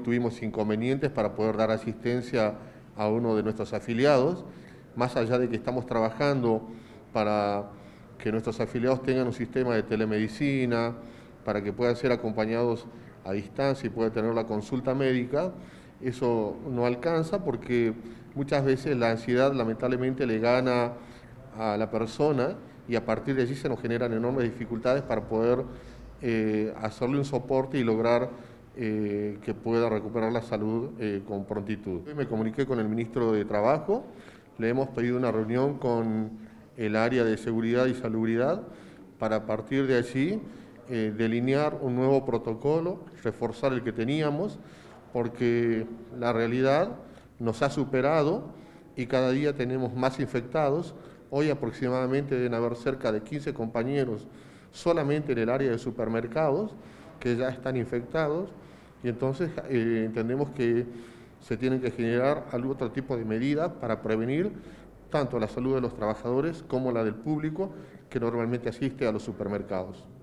tuvimos inconvenientes para poder dar asistencia a uno de nuestros afiliados, más allá de que estamos trabajando para que nuestros afiliados tengan un sistema de telemedicina, para que puedan ser acompañados a distancia y puedan tener la consulta médica. Eso no alcanza porque muchas veces la ansiedad lamentablemente le gana a la persona y a partir de allí se nos generan enormes dificultades para poder hacerle un soporte y lograr que pueda recuperar la salud con prontitud. Me comuniqué con el ministro de Trabajo, le hemos pedido una reunión con el área de seguridad y salubridad para a partir de allí delinear un nuevo protocolo, reforzar el que teníamos, porque la realidad nos ha superado y cada día tenemos más infectados. Hoy aproximadamente deben haber cerca de 15 compañeros solamente en el área de supermercados que ya están infectados y entonces entendemos que se tienen que generar algún otro tipo de medidas para prevenir tanto la salud de los trabajadores como la del público que normalmente asiste a los supermercados.